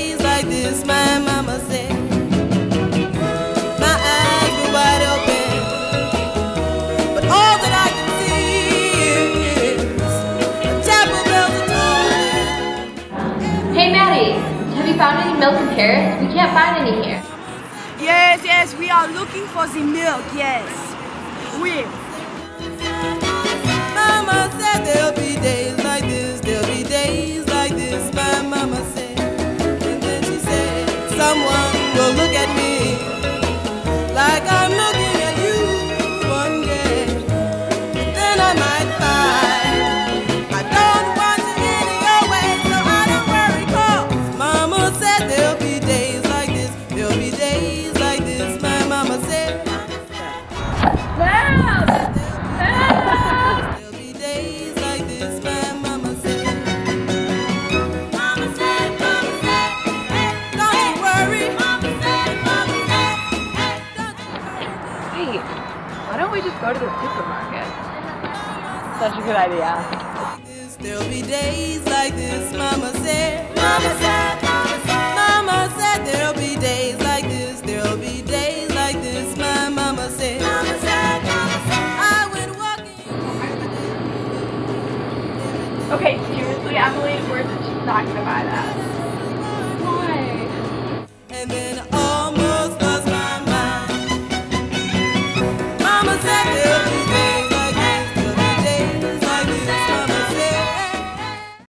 days like this, my mama said. My eyes were wide open, but all that I can see is a chapel bells are tolling. Hey Maddie, have you found any milk in Paris? We can't find any here. Yes, we are looking for the milk, yes. Oui. Mama said there'll be days like this, there'll be days like this, my mama said. And then she said, someone will look at me like I'm looking at you one day. But then I might find I don't want to any your way, so I don't worry, 'cause mama said there'll be days like this, there'll be days like this, my mama said. Wow! There'll be days like this, my mama said. Mama said, hey, don't you worry. Mama said, hey, don't you worry. Wait, why don't we just go to the supermarket? Such a good idea. There'll be days like this, mama said. Mama said, mama said there'll be days like this, there'll be days like this, my mama said. Mama said, I went walking. Okay, seriously, Emily, we're just not gonna buy that. Why? And then I almost lost my mind. Mama said there'll